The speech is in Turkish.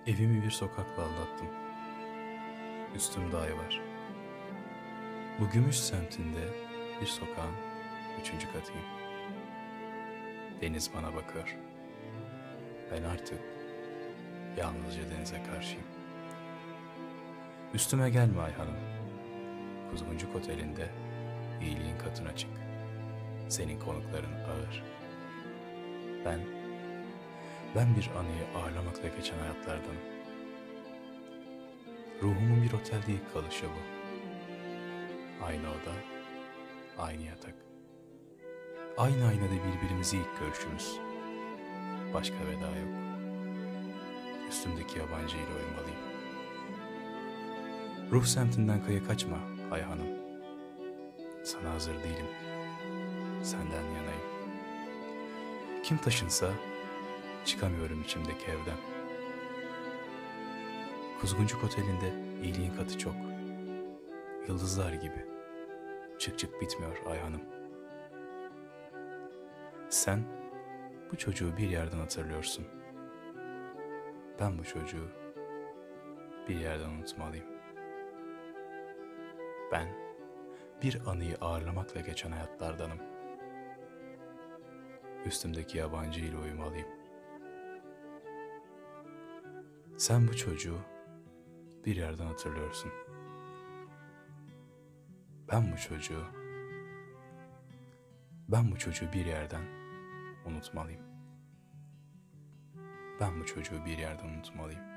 Evimi bir sokakla aldattım. Üstümde ay var. Bu gümüş semtinde bir sokağın 3. katıyım. Deniz bana bakıyor. Ben artık yalnızca denize karşıyım. Üstüme gelme Ayhan'ım. Kuzguncuk Oteli'nde iyiliğin katına çık. Senin konukların ağır. Ben, ben bir anıyı ağırlamakla geçen hayatlardanım. Ruhumun bir otelde ilk kalışı bu. Aynı oda, aynı yatak. Aynı aynada birbirimizi ilk görüşümüz. Başka veda yok. Üstümdeki yabancı ile uyumalıyım. Ruh semtinden kaya kaçma Ayhan'ım. Sana hazır değilim. Senden yanayım. Kim taşınsa çıkamıyorum içimdeki evden. Kuzguncuk Oteli'nde iyiliğin katı çok. Yıldızlar gibi. Çık çık bitmiyor Ayhan'ım. Sen bu çocuğu bir yerden hatırlıyorsun. Ben bu çocuğu bir yerden unutmalıyım. Ben bir anıyı ağırlamakla geçen hayatlardanım. Üstümdeki yabancı ile uyumalıyım. Sen bu çocuğu bir yerden hatırlıyorsun. Ben bu çocuğu bir yerden unutmalıyım. Ben bu çocuğu bir yerden unutmalıyım.